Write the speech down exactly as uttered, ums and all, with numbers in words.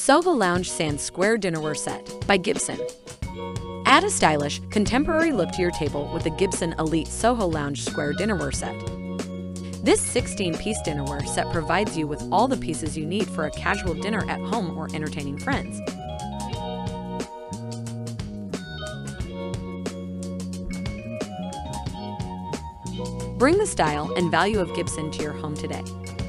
Soho Lounge Sans Square Dinnerware Set by Gibson. Add a stylish, contemporary look to your table with the Gibson Elite Soho Lounge Square Dinnerware Set. This sixteen-piece dinnerware set provides you with all the pieces you need for a casual dinner at home or entertaining friends. Bring the style and value of Gibson to your home today.